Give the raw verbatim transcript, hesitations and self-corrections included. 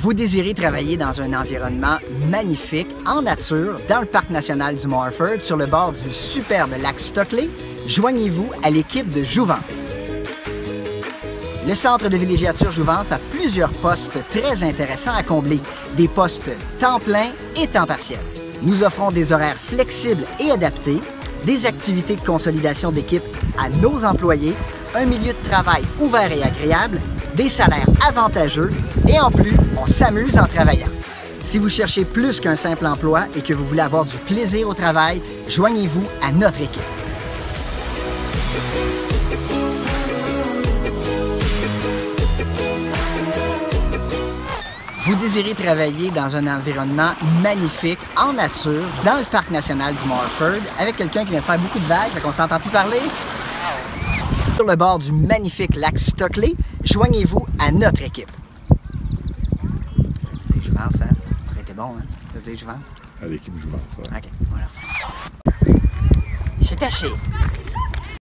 Vous désirez travailler dans un environnement magnifique, en nature, dans le Parc national du Mont-Harford, sur le bord du superbe lac Stockley? Joignez-vous à l'équipe de Jouvence. Le Centre de villégiature Jouvence a plusieurs postes très intéressants à combler, des postes temps plein et temps partiel. Nous offrons des horaires flexibles et adaptés, des activités de consolidation d'équipe à nos employés, un milieu de travail ouvert et agréable, des salaires avantageux et en plus, on s'amuse en travaillant. Si vous cherchez plus qu'un simple emploi et que vous voulez avoir du plaisir au travail, joignez-vous à notre équipe. Vous désirez travailler dans un environnement magnifique, en nature, dans le Parc national du Mont-Harford, avec quelqu'un qui vient faire beaucoup de vagues, fait qu'on ne s'entend plus parler? Sur le bord du magnifique lac Stockley, joignez-vous à notre équipe. Tu dis Jouvence, hein? Ça aurait été bon, hein? Tu dis Jouvence? À l'équipe Jouvence, ouais. OK, voilà. Je suis taché.